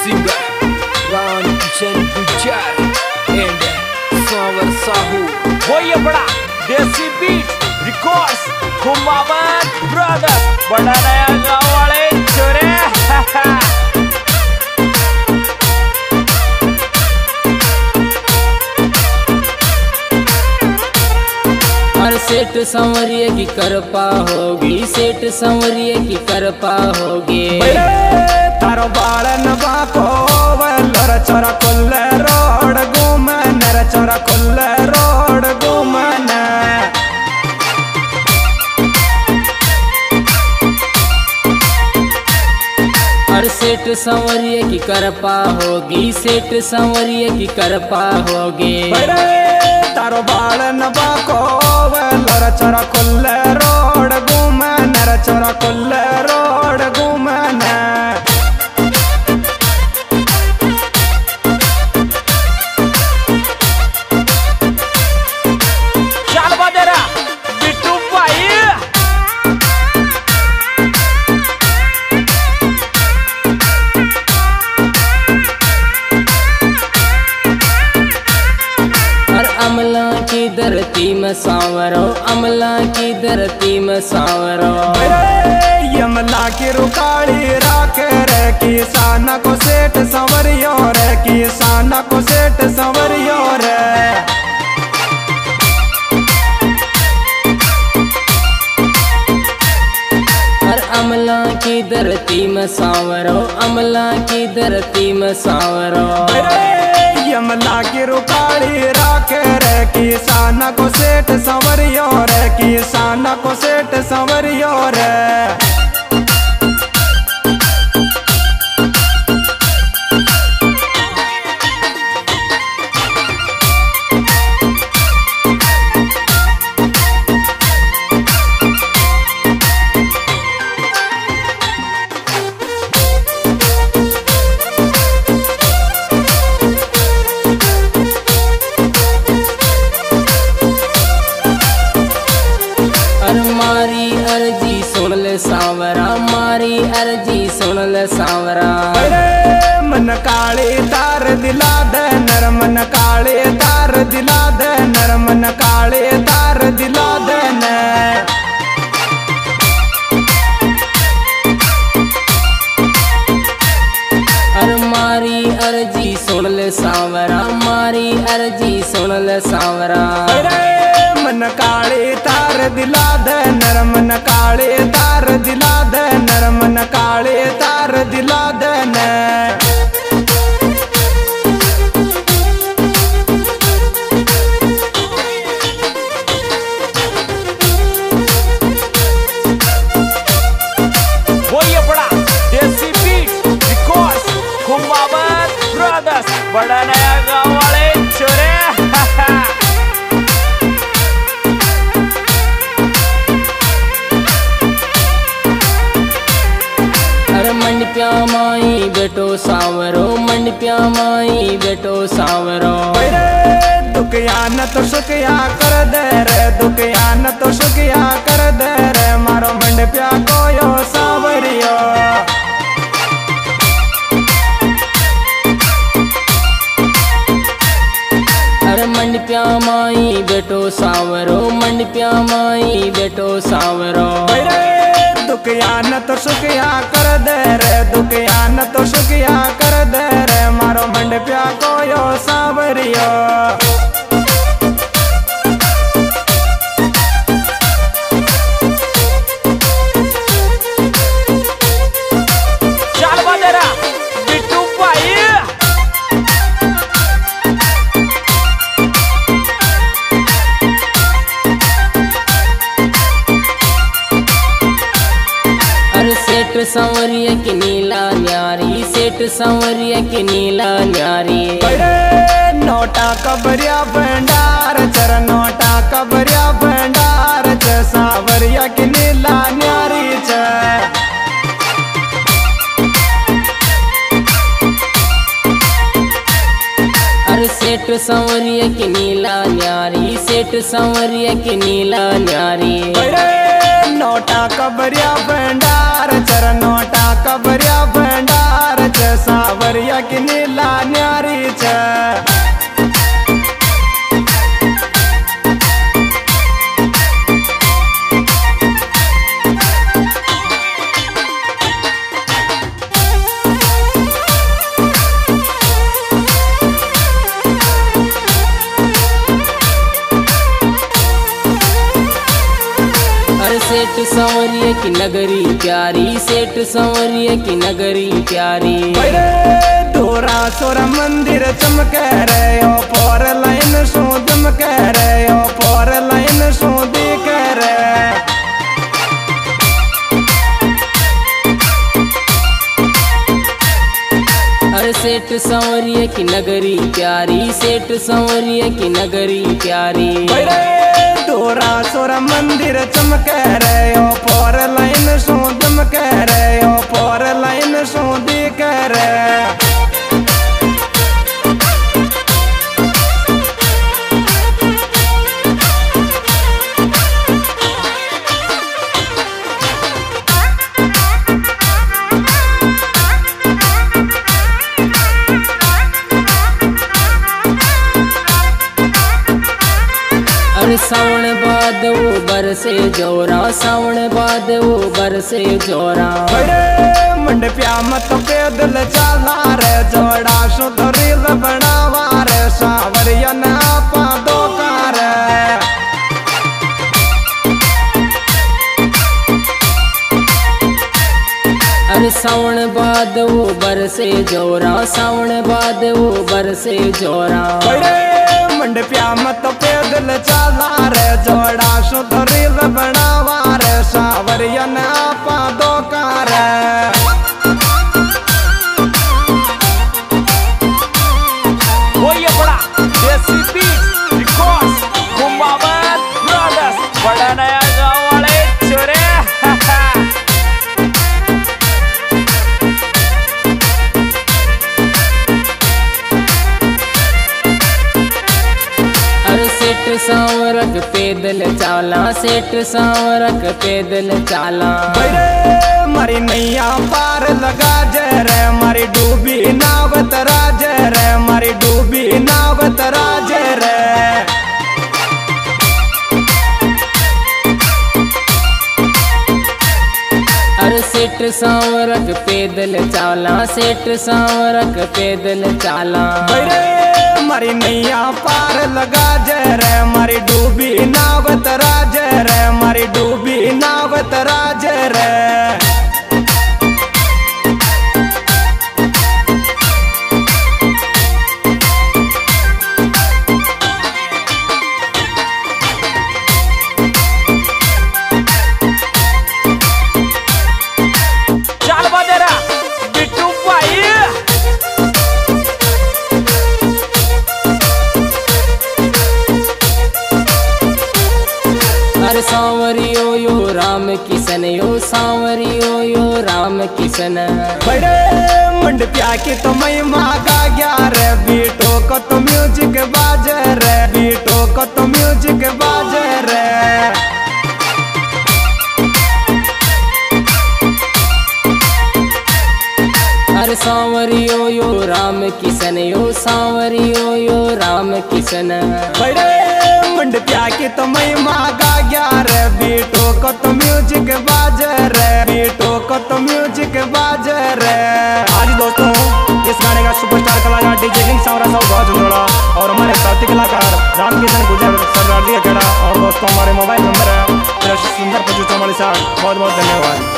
singer Ran Kishan Pujar and Savar Sahu. वो ये बड़ा देसी बीट रिकॉर्ड्स कुमावत ब्रदर्स बड़ा नया गाँव वाले छोरे सेठ संवरिये की करपा होगी, सेठ संवरिये की करपा होगी। तारो बालन बाको नर चोरा कुल्ले रोड घूमे, नर चोरा कुल्ले रोड घूमने। और सेठ संवरिये की करपा होगी, सेठ संवरिये की करपा होगी। तारो बालन बाको नर चोरा कुल्ले रोड घूमे, नर चोरा कुल्ले रोड घूमने। चल बदेरा बिट्टू भाई अमला की धरती में सांवरो, अमला की धरती में सांवरो। यमला की रुकाली राके रे किसान को सेठ संवरियो रे, किसान को सेठ संवरियो रे। और अमला की धरती में सांवरो, अमला की धरती में सांवरो। यमला की रुकाली राके रे किसान को सेठ संवरियो रे, किसान को सेठ संवरियो रे। मारी अर्जी सुन ले सांवरा, मारी अर्जी सुन ले सांवरा। मन काले तार दिला दे नर, मन काले तार दिला दे नर, मन काले तार दिला दे न। और मारी अर्जी सुन ले सांवरा, मारी अर्जी सुन ले सांवरा। मन काले तार दिला दे नर, मन काले तार दिला दे नर, मन काले तार दिला दे न। वो ये बड़ा देसी बीट रिकॉर्ड्स कुमावत ब्रदर्स बड़ा नया गाँव वाले छोरे मंडप्या माई बेटो सांवरो, मंडप्या माई बेटो सांवरो। दुखिया न तो सुखिया कर दे रे, दुखिया न तो सुखिया कर दे रे, मारो मंडप्या कोयो सांवरियो। अरे मंडप्या माई बेटो सांवरो, मंडप्या माई बेटो सांवरो। दुखिया न तो सुखिया कर दे रे, दुखिया न तो सुखिया कर दे रे, मारो मंडप्या कोयो सांवरियो। चल बदेरा बिट्टू भाई सेठ संवरिये की नीला न्यारी, सेठ संवरिये की नीला न्यारी। नोटा कबरिया भंडार चर, नोटा कबरिया भंडार च, सांवरिया की नीला न्यारी च। अरे सेठ संवरिये की नीला न्यारी, सेठ संवरिये की नीला न्यारी। नोटा कबरिया भंडार चर, नोटा कबरिया भंडार च, सांवरिया सेठ संवरिया की नगरी प्यारी, सेठ संवरिया की नगरी प्यारी। डोरा सोरा मंदिर चमक रहे हो, फोर लाइन सो दमक रहे हो, फोर लाइन सो दिख रहे। अरे सेठ संवरिया की नगरी प्यारी, सेठ संवरिया की नगरी प्यारी। डोरा सोरा मंदिर चमक रहे हो, फोर लाइन सो दमक रहे हो, फोर लाइन सो दिख रहे। सावन बाद वो बरसे जोरा, सावन बाद वो बरसे जोरा। मंडपिया मत पैदल चला रे, जोड़ा सो तो रील बनावा रे, सावरिया ने आपा दो कार। अरे सावन बाद वो बरसे जोरा, सावन बाद वो बरसे जोरा। मंडपिया मत पैदल चला रे, जोड़ा सो तो रील बनावा रे, सावरिया ने आपा दो कार। वो ये बड़ा देसी बीट रिकॉर्ड्स कुमावत ब्रदर्स, बड़ा नया गांव वाले छोरे। सांवरक पैदल चाला, सेठ सांवरक पैदल चाला। मारी नैया पार लगा जय रे, मारी डूबी नावत राज रे, मारी डूबी नावत राज रे। अरे सेठ सांवरक पैदल चाला, सेठ सांवरक पैदल चाला। मारी नैया पार लगा जय रे, मारी डूबी नावत राज रे, मारी डूबी नावत राज रे। चल बदेरा बिट्टू भाई। अरे सांवरियो यो राम किशन, यो सांवरियो यो राम किशन। बड़े मंडपिया की तो महिमा गा गया रे, बीटो को तो म्यूजिक बाजे रे, बीटो को तो म्यूजिक बाजे रे। अरे सांवरियो यो राम किशन, यो सांवरियो यो राम किशन। बड़े मंडपिया की तो महिमा गा गया रे, बीटो को तो म्यूजिक बाजे रे, बीटो को तो म्यूजिक बाजे रे। आज दोस्तों इस गाने का सुपरस्टार कलाकार डीजे किंग सांवरा साहब बहुत जुड़ा, और हमारे साथी कलाकार रामकिशन गुजर सरदार, और दोस्तों हमारे मोबाइल नंबर है सुंदर 2544। बहुत बहुत धन्यवाद।